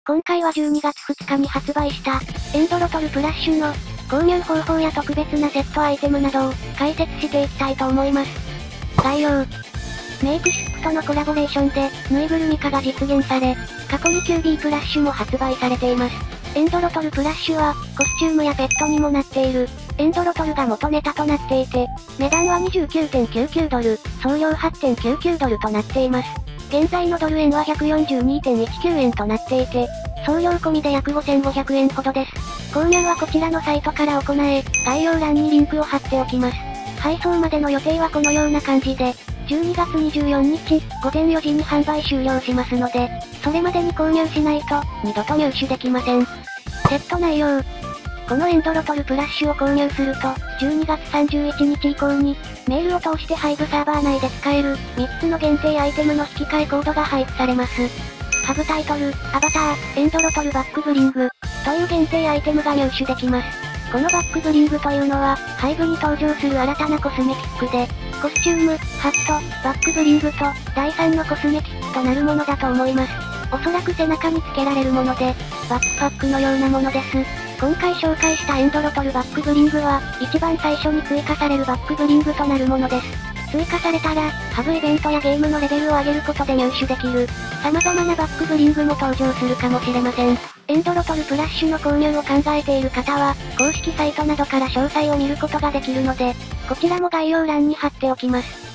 今回は12月2日に発売した、エンドロトルプラッシュの、購入方法や特別なセットアイテムなどを、解説していきたいと思います。概要。メイクシップとのコラボレーションで、ぬいぐるみ化が実現され、過去に QB プラッシュも発売されています。エンドロトルプラッシュは、コスチュームやペットにもなっている、エンドロトルが元ネタとなっていて、値段は29.99ドル、送料8.99ドルとなっています。現在のドル円は 142.19 円となっていて、送料込みで約5500円ほどです。購入はこちらのサイトから行え、概要欄にリンクを貼っておきます。配送までの予定はこのような感じで、12月24日、午前4時に販売終了しますので、それまでに購入しないと、二度と入手できません。セット内容。このエンドロトルプラッシュを購入すると、12月31日以降に、メールを通してハイブサーバー内で使える、3つの限定アイテムの引き換えコードが配布されます。サブタイトル、アバター、エンドロトルバックブリング、という限定アイテムが入手できます。このバックブリングというのは、ハイブに登場する新たなコスメティックで、コスチューム、ハット、バックブリングと、第3のコスメティックとなるものだと思います。おそらく背中につけられるもので、バックパックのようなものです。今回紹介したエンドロトルバックブリングは、一番最初に追加されるバックブリングとなるものです。追加されたら、ハブイベントやゲームのレベルを上げることで入手できる、様々なバックブリングも登場するかもしれません。エンドロトルプラッシュの購入を考えている方は、公式サイトなどから詳細を見ることができるので、こちらも概要欄に貼っておきます。